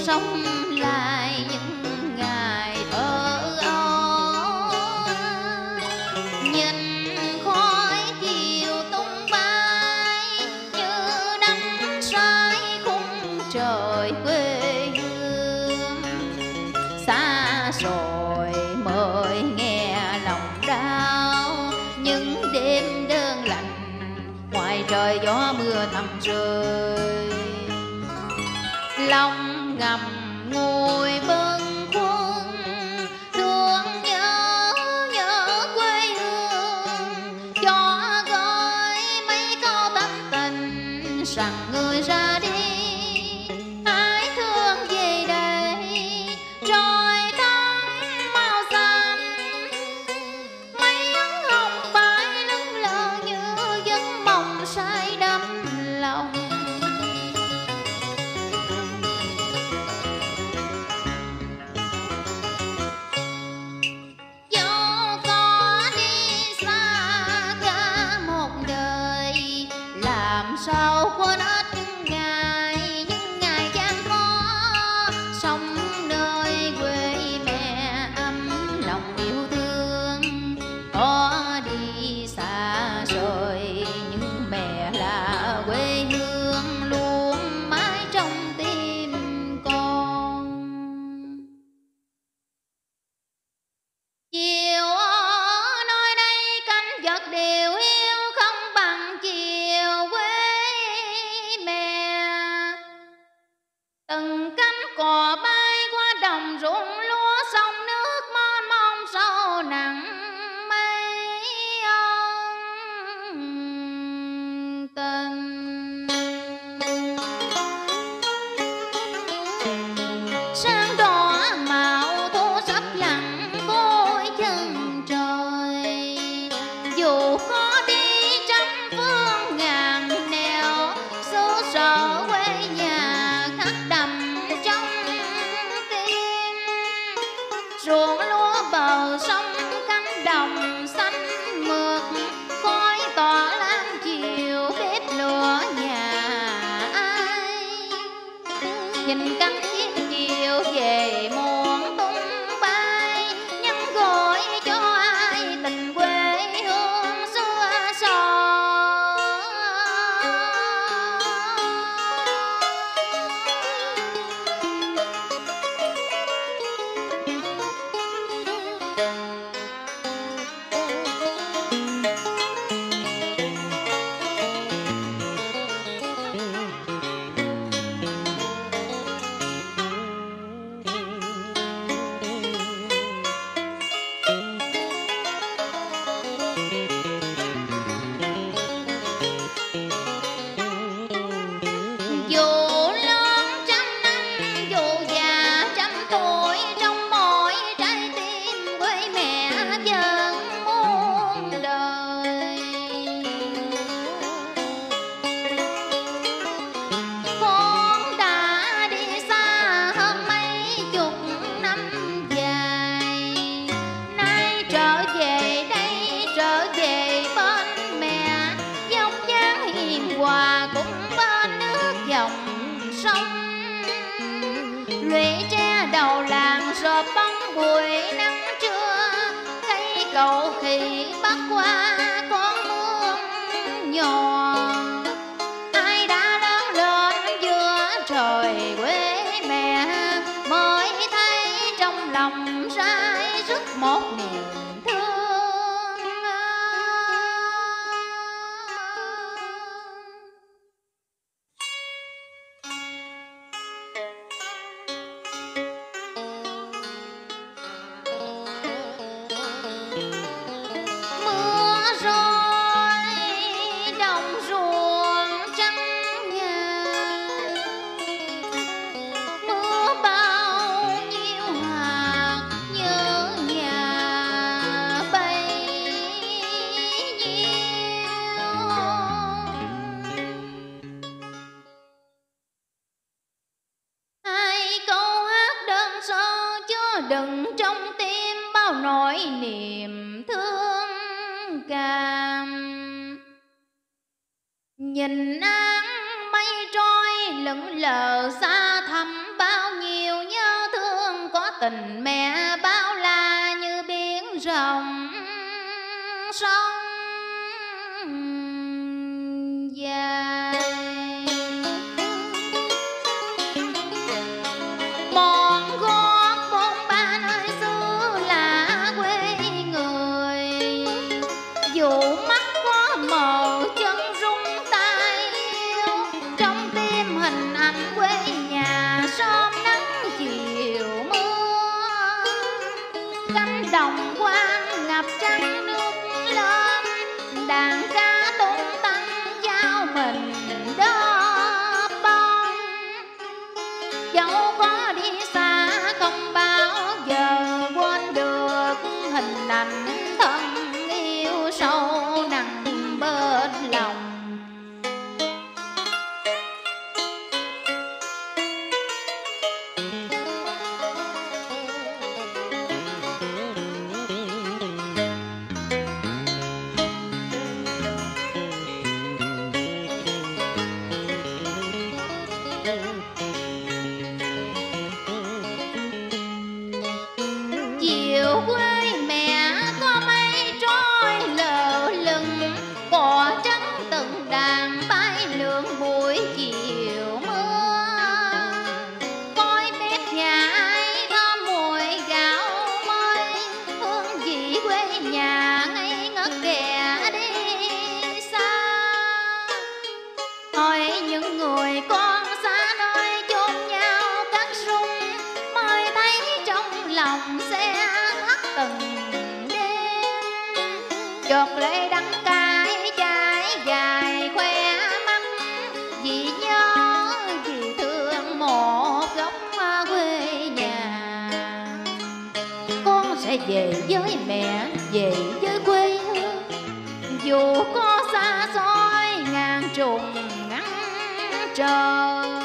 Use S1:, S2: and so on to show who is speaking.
S1: sống lại những ngày thơ ấu. Nhìn khói chiều tung bay như đánh say khung trời quê hương. Xa rồi mới nghe lòng đau những đêm đơn lạnh ngoài trời gió mưa thầm rơi. Lòng ngầm ngồi bâng khuâng thương nhớ quê hương, cho gói mấy câu tâm tình rằng người ra đi hãy thương về đây. Trời thắm màu xanh mấy áng hồng bay lững lờ như giấc mộng say đắm lòng. Dẫu có đi xa cả một đời, làm sao quên ít những ngày gian khó. Sống nơi quê mẹ ấm lòng yêu thương, có đi xa rồi nhưng mẹ là quê hương luôn mãi trong tim con. Chiều ở nơi đây cánh vật đều hiu không bằng chiều quê mẹ. Từng cánh cò bay qua đồng ruộng lúa, sông nước mênh mông sâu nặng mây ân tình. Sáng đỏ màu thu sắp lặng cuối chân trời, dù có đi trăm phương ngàn nẻo, xứ sở quê nhà khắc đậm trong tim. Ruộng lúa bờ sông cánh đồng xanh mượt, khói tỏa lan chiều bếp lửa nhà ai. Nhìn cánh chim chiều về muộn tung bay, nhắn gọi cho ai tình quê hương xưa xò. Dù lớn trăm năm, dù già trăm tuổi, trong mỗi trái tim quê mẹ vẫn muôn đời. Con đã đi xa hơn mấy chục năm dài, nay trở về đây, trở về bên mẹ, dốc dáng hiền hòa cũng bên nước dòng sông. Lũy tre đầu làng rợp bóng bụi nắng trưa, cây cầu khỉ bắc qua con mương nhỏ. Ai đã lớn lên giữa trời quê mẹ, mới thấy trong lòng rải rứt một niềm thương. Mưa rơi đồng ruộng trắng ngà, mưa bao nhiêu hạt nhớ nhà bấy nhiêu. Hai câu hát đơn sơ chứa đựng trong tim bao nỗi niềm thương cảm. Nhìn áng mây trôi lững lờ xa thẳm bao nhiêu tình mẹ bao la như biển rộng sông dài. Một gót bôn ba nơi xưa là quê người, dù mắt có mờ chân rung tay yêu, trong tim hình ảnh quê nhà sớm nắng chiều mưa. Cánh đồng quang ngập trắng nước lên, đàn ca tung tăng giao mình đớp bông. Dẫu có đi xa không bao giờ quên được hình ảnh thân yêu sâu nặng bên lòng. Chiều quê mẹ có mây trôi lờ lừng, cỏ trắng từng đàn bay lượn buổi chiều mưa. Coi bếp nhà ai thơm mùi gạo mới, hương vị quê nhà ngây ngất kẻ đi xa. Hỏi những người con xa nơi chôn nhau cắt súng, mới thấy trong lòng sẽ thắt từng đêm. Chợt lệ đắng cay trái dài khoe mắt, vì nhớ vì thương một góc quê nhà. Con sẽ về với mẹ, về với quê hương, dù có xa xôi ngàn trùng ngăn trời.